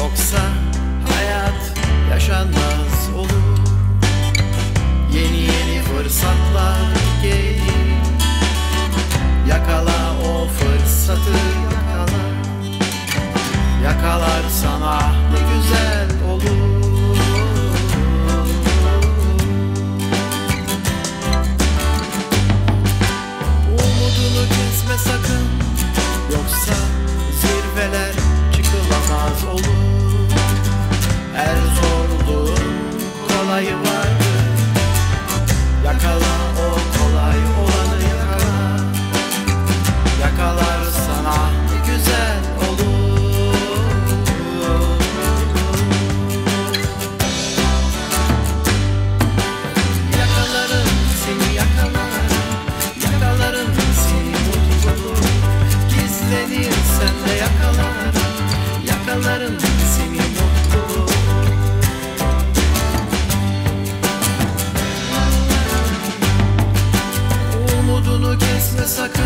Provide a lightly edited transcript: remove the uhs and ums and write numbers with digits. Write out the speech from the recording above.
Yoksa hayat yaşanmaz olur. Yeni yeni fırsatlar gelir. Yakala o fırsatı, yakala. Yakalarsan ah ne güzel olur. Umudunu kesme sakın, yoksa zirveler çıkılamaz olur. Her zorluğun kolayı vardır. Yakala o kolay olanı, yakala. Yakalarsan ah ne güzel olur. Yakalarım seni, yakalar. Yakalarım seni mutluluk. Gizlenirsen de yakalar. Yakalarım seni mutluluk. Umudunu kesme sakın,